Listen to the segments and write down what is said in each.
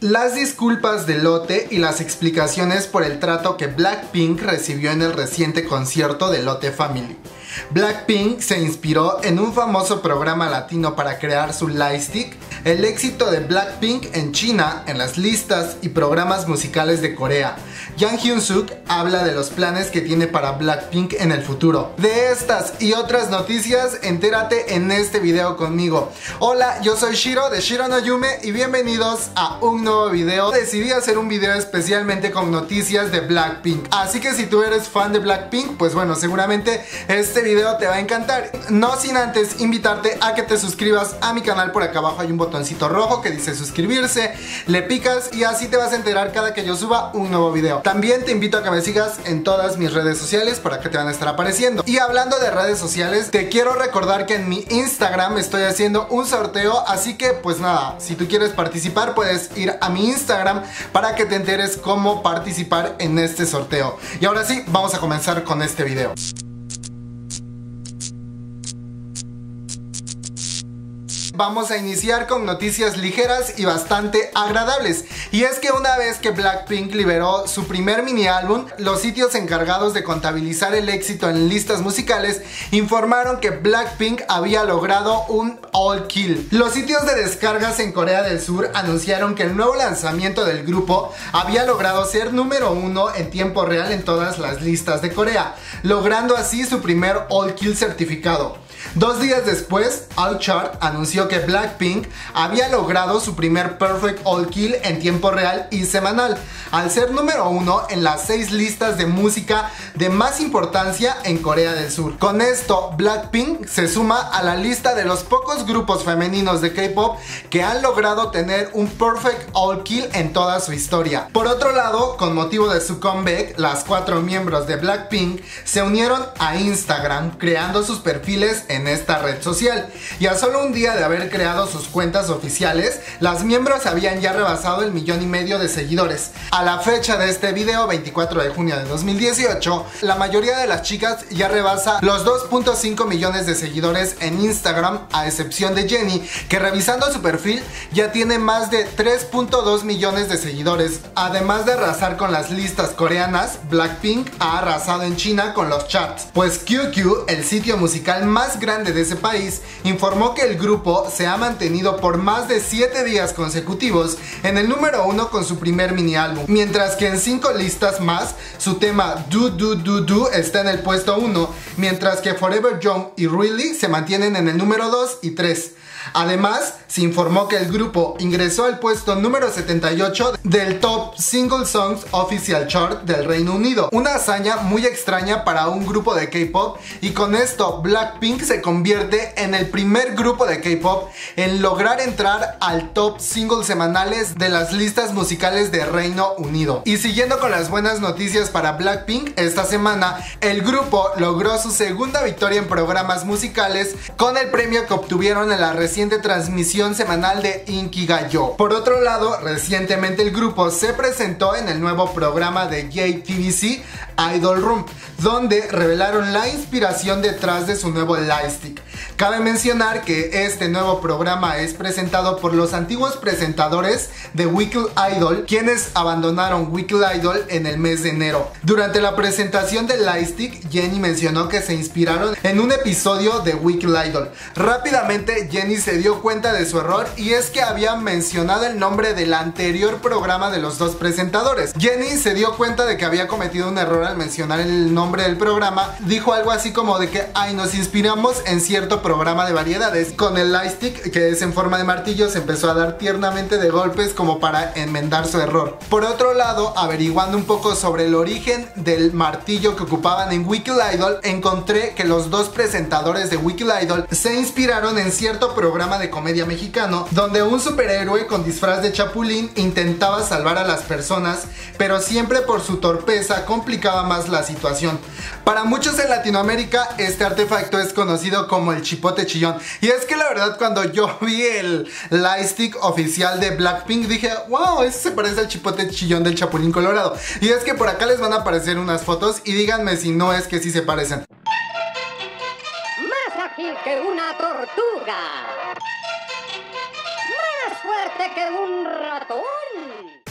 Las disculpas de Lotte y las explicaciones por el trato que Blackpink recibió en el reciente concierto de Lotte Family. Blackpink se inspiró en un famoso programa latino para crear su Lightstick. El éxito de Blackpink en China, en las listas y programas musicales de Corea. Jang Hyun-suk habla de los planes que tiene para Blackpink en el futuro. De estas y otras noticias, entérate en este video conmigo. Hola, yo soy Shiro de Shiro no Yume y bienvenidos a un nuevo video. Decidí hacer un video especialmente con noticias de Blackpink. Así que si tú eres fan de Blackpink, pues bueno, seguramente este video te va a encantar. No sin antes invitarte a que te suscribas a mi canal. Por acá abajo hay un botoncito rojo que dice suscribirse. Le picas y así te vas a enterar cada que yo suba un nuevo video. También te invito a que me sigas en todas mis redes sociales, por acá te van a estar apareciendo. Y hablando de redes sociales, te quiero recordar que en mi Instagram estoy haciendo un sorteo. Así que pues nada, si tú quieres participar puedes ir a mi Instagram para que te enteres cómo participar en este sorteo. Y ahora sí, vamos a comenzar con este video. Vamos a iniciar con noticias ligeras y bastante agradables. Y es que una vez que Blackpink liberó su primer mini álbum, los sitios encargados de contabilizar el éxito en listas musicales informaron que Blackpink había logrado un all kill. Los sitios de descargas en Corea del Sur anunciaron que el nuevo lanzamiento del grupo había logrado ser número 1 en tiempo real en todas las listas de Corea, logrando así su primer all kill certificado. 2 días después, All Chart anunció que Blackpink había logrado su primer Perfect All Kill en tiempo real y semanal, al ser número 1 en las 6 listas de música de más importancia en Corea del Sur. Con esto, Blackpink se suma a la lista de los pocos grupos femeninos de K-pop que han logrado tener un Perfect All Kill en toda su historia. Por otro lado, con motivo de su comeback, las 4 miembros de Blackpink se unieron a Instagram, creando sus perfiles en esta red social. Y a solo un día de haber creado sus cuentas oficiales, las miembros habían ya rebasado el 1,5 millones de seguidores. A la fecha de este video, 24 de junio de 2018, la mayoría de las chicas ya rebasa los 2.5 millones de seguidores en Instagram, a excepción de Jennie, que revisando su perfil ya tiene más de 3.2 millones de seguidores. Además de arrasar con las listas coreanas, Blackpink ha arrasado en China con los charts, pues QQ, el sitio musical más grande de ese país, informó que el grupo se ha mantenido por más de 7 días consecutivos en el número 1 con su primer mini álbum, mientras que en 5 listas más su tema Do Do Do Do está en el puesto 1, mientras que Forever Young y Really se mantienen en el número 2 y 3. Además, se informó que el grupo ingresó al puesto número 78 del Top Single Songs Official Chart del Reino Unido. Una hazaña muy extraña para un grupo de K-pop, y con esto Blackpink se convierte en el primer grupo de K-pop en lograr entrar al top single semanales de las listas musicales de Reino Unido. Y siguiendo con las buenas noticias para Blackpink, esta semana el grupo logró su segunda victoria en programas musicales con el premio que obtuvieron en la reciente transmisión semanal de Inkigayo. Por otro lado, recientemente el grupo se presentó en el nuevo programa de JTBC Idol Room, donde revelaron la inspiración detrás de su nuevo Lightstick. Cabe mencionar que este nuevo programa es presentado por los antiguos presentadores de Weekly Idol, quienes abandonaron Weekly Idol en el mes de enero. Durante la presentación del Lightstick, Jennie mencionó que se inspiraron en un episodio de Weekly Idol. Rápidamente Jennie se dio cuenta de su error, y es que había mencionado el nombre del anterior programa de los dos presentadores. Jennie se dio cuenta de que había cometido un error al mencionar el nombre del programa. Dijo algo así como de que nos inspiramos en cierto programa de variedades. Con el Lightstick, que es en forma de martillo, se empezó a dar tiernamente de golpes como para enmendar su error. Por otro lado, averiguando un poco sobre el origen del martillo que ocupaban en Weekly Idol, encontré que los dos presentadores de Weekly Idol se inspiraron en cierto programa de comedia mexicano, donde un superhéroe con disfraz de chapulín intentaba salvar a las personas, pero siempre por su torpeza complicaba más la situación. Para muchos en Latinoamérica, este artefacto es conocido como el chipote chillón. Y es que la verdad, cuando yo vi el Lightstick oficial de Blackpink, dije, wow, ese se parece al chipote chillón del Chapulín Colorado. Y es que por acá les van a aparecer unas fotos y díganme si no es que sí se parecen. Más ágil que una tortuga, más fuerte que un ratón.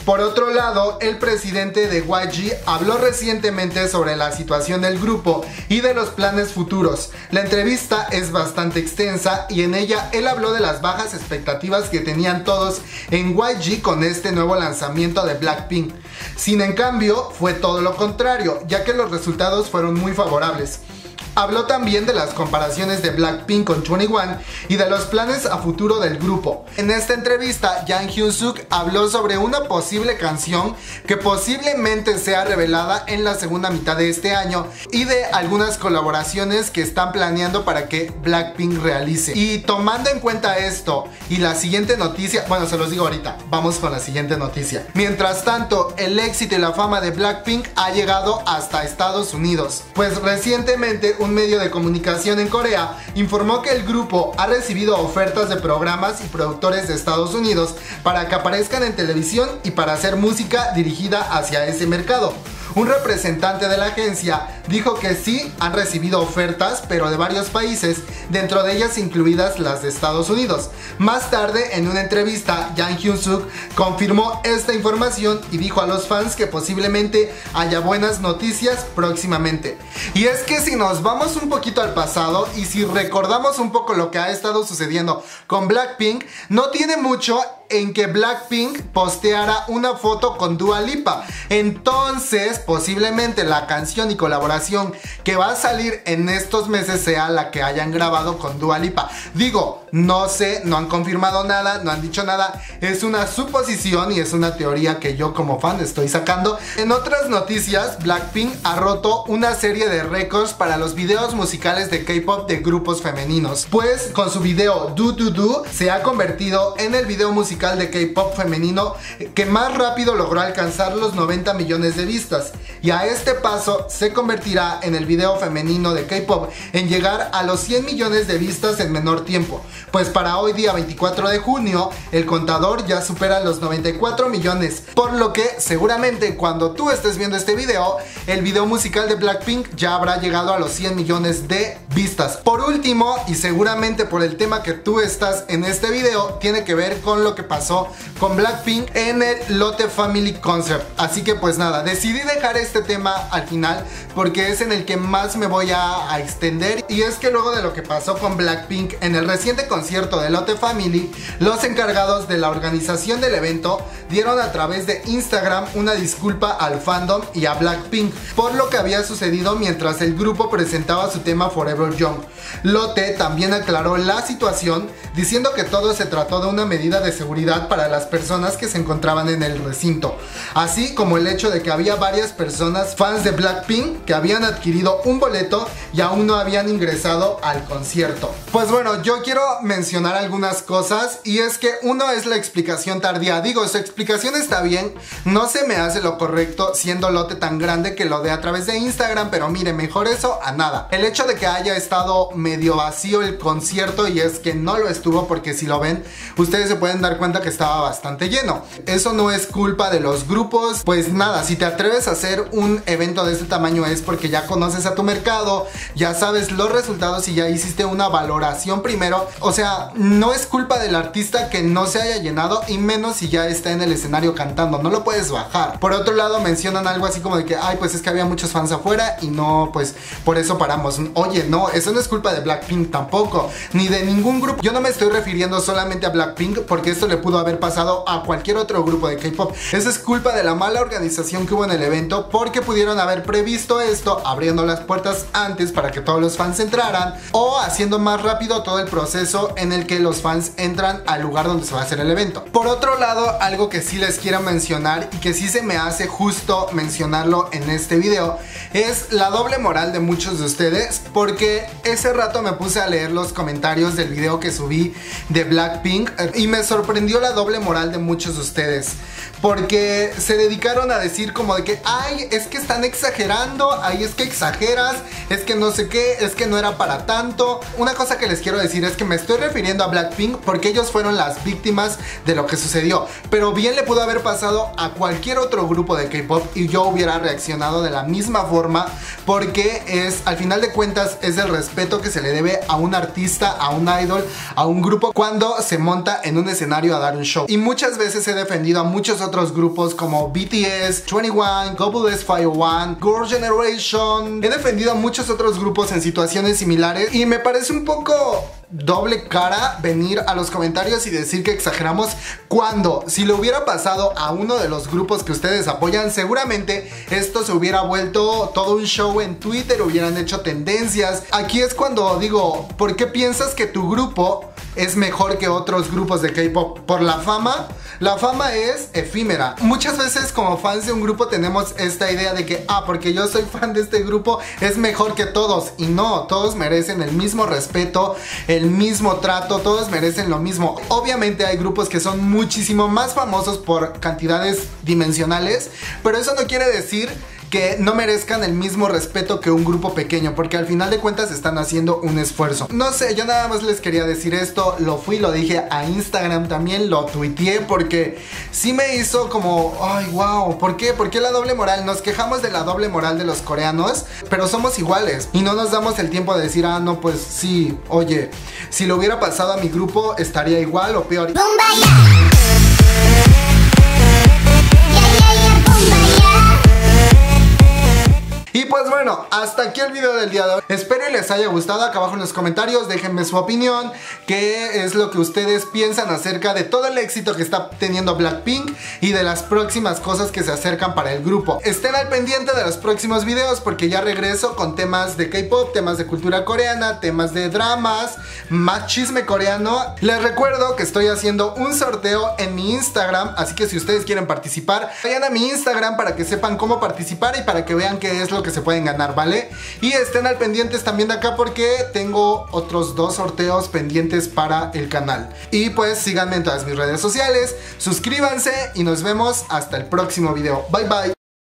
Por otro lado, el presidente de YG habló recientemente sobre la situación del grupo y de los planes futuros. La entrevista es bastante extensa y en ella él habló de las bajas expectativas que tenían todos en YG con este nuevo lanzamiento de Blackpink. Sin en cambio, fue todo lo contrario, ya que los resultados fueron muy favorables. Habló también de las comparaciones de Blackpink con 21 y de los planes a futuro del grupo. En esta entrevista, Jang Hyun-suk habló sobre una posible canción que posiblemente sea revelada en la segunda mitad de este año y de algunas colaboraciones que están planeando para que Blackpink realice. Y tomando en cuenta esto y la siguiente noticia, bueno, se los digo ahorita, vamos con la siguiente noticia. Mientras tanto, el éxito y la fama de Blackpink ha llegado hasta Estados Unidos, pues recientemente un medio de comunicación en Corea informó que el grupo ha recibido ofertas de programas y productores de Estados Unidos para que aparezcan en televisión y para hacer música dirigida hacia ese mercado. Un representante de la agencia dijo que sí han recibido ofertas, pero de varios países, dentro de ellas incluidas las de Estados Unidos. Más tarde, en una entrevista, Jang Hyun-suk confirmó esta información y dijo a los fans que posiblemente haya buenas noticias próximamente. Y es que si nos vamos un poquito al pasado y si recordamos un poco lo que ha estado sucediendo con Blackpink, no tiene mucho en que Blackpink posteara una foto con Dua Lipa. Entonces, posiblemente la canción y colaboración que va a salir en estos meses sea la que hayan grabado con Dua Lipa. Digo, no sé, no han confirmado nada, no han dicho nada. Es una suposición y es una teoría que yo como fan estoy sacando. En otras noticias, Blackpink ha roto una serie de récords para los videos musicales de K-pop de grupos femeninos. Pues con su video Do Do Do se ha convertido en el video musical de K-pop femenino que más rápido logró alcanzar los 90 millones de vistas, y a este paso se convertirá en el video femenino de K-pop en llegar a los 100 millones de vistas en menor tiempo, pues para hoy día 24 de junio el contador ya supera los 94 millones, por lo que seguramente cuando tú estés viendo este video, el video musical de Blackpink ya habrá llegado a los 100 millones de vistas. Por último, y seguramente por el tema que tú estás en este video, tiene que ver con lo que pasó con Blackpink en el Lotte Family Concert. Así que pues nada, decidí dejar este tema al final porque es en el que más me voy a extender, y es que luego de lo que pasó con Blackpink en el reciente concierto de Lotte Family, los encargados de la organización del evento dieron a través de Instagram una disculpa al fandom y a Blackpink por lo que había sucedido mientras el grupo presentaba su tema Forever Young. Lotte también aclaró la situación diciendo que todo se trató de una medida de seguridad para las personas que se encontraban en el recinto, así como el hecho de que había varias personas fans de Blackpink que habían adquirido un boleto y aún no habían ingresado al concierto. Pues bueno, yo quiero mencionar algunas cosas, y es que uno es la explicación tardía. Digo, su explicación está bien, no se me hace lo correcto siendo Lotte tan grande que lo dé a través de Instagram, pero mire, mejor eso a nada. El hecho de que haya estado medio vacío el concierto, y es que no lo estuvo, porque si lo ven, ustedes se pueden dar cuenta que estaba bastante lleno. Eso no es culpa de los grupos, pues nada, si te atreves a hacer un evento de este tamaño es porque ya conoces a tu mercado, ya sabes los resultados y ya hiciste una valoración primero. O sea, no es culpa del artista que no se haya llenado, y menos si ya está en el escenario cantando, no lo puedes bajar. Por otro lado, mencionan algo así como de que, ay, pues es que había muchos fans afuera y no, pues por eso paramos. Oye, no, eso no es culpa de Blackpink tampoco, ni de ningún grupo. Yo no me estoy refiriendo solamente a Blackpink, porque esto le pudo haber pasado a cualquier otro grupo de K-pop. Eso es culpa de la mala organización que hubo en el evento, porque pudieron haber previsto esto abriendo las puertas antes para que todos los fans entraran, o haciendo más rápido todo el proceso en el que los fans entran al lugar donde se va a hacer el evento. Por otro lado, algo que sí les quiero mencionar y que sí se me hace justo mencionarlo en este video es la doble moral de muchos de ustedes, porque ese rato me puse a leer los comentarios del video que subí de Blackpink y me sorprendió la doble moral de muchos de ustedes, porque se dedicaron a decir como de que, ay, es que están exagerando, ay, es que exageras, es que no sé qué, es que no era para tanto. Una cosa que les quiero decir es que me estoy refiriendo a Blackpink porque ellos fueron las víctimas de lo que sucedió, pero bien le pudo haber pasado a cualquier otro grupo de K-pop y yo hubiera reaccionado de la misma forma, porque al final de cuentas es el respeto que se le debe a un artista, a un idol, a un grupo cuando se monta en un escenario a dar un show. Y muchas veces he defendido a muchos otros grupos como BTS, 21, Global S501, Girl Generation. He defendido a muchos otros grupos en situaciones similares y me parece un poco doble cara venir a los comentarios y decir que exageramos cuando, si le hubiera pasado a uno de los grupos que ustedes apoyan, seguramente esto se hubiera vuelto todo un show en Twitter, hubieran hecho tendencias. Aquí es cuando digo, ¿por qué piensas que tu grupo es mejor que otros grupos de K-pop? ¿Por la fama? La fama es efímera. Muchas veces como fans de un grupo tenemos esta idea de que, porque yo soy fan de este grupo es mejor que todos. Y no, todos merecen el mismo respeto, el mismo trato, todos merecen lo mismo. Obviamente hay grupos que son muchísimo más famosos por cantidades dimensionales, pero eso no quiere decir que no merezcan el mismo respeto que un grupo pequeño, porque al final de cuentas están haciendo un esfuerzo. No sé, yo nada más les quería decir esto, lo dije a Instagram también, lo tuiteé, porque sí me hizo como, ay, wow, ¿por qué? ¿Por qué la doble moral? Nos quejamos de la doble moral de los coreanos, pero somos iguales y no nos damos el tiempo de decir, no, pues sí, oye, si lo hubiera pasado a mi grupo estaría igual o peor. Y pues bueno, hasta aquí el video del día de hoy. Espero que les haya gustado. Acá abajo en los comentarios déjenme su opinión, qué es lo que ustedes piensan acerca de todo el éxito que está teniendo Blackpink y de las próximas cosas que se acercan para el grupo. Estén al pendiente de los próximos videos porque ya regreso con temas de K-pop, temas de cultura coreana, temas de dramas, más chisme coreano. Les recuerdo que estoy haciendo un sorteo en mi Instagram, así que si ustedes quieren participar, vayan a mi Instagram para que sepan cómo participar y para que vean qué es lo que se pueden ganar, ¿vale? Y estén al pendientes también de acá porque tengo otros 2 sorteos pendientes para el canal. Y pues síganme en todas mis redes sociales, suscríbanse y nos vemos hasta el próximo video. Bye bye.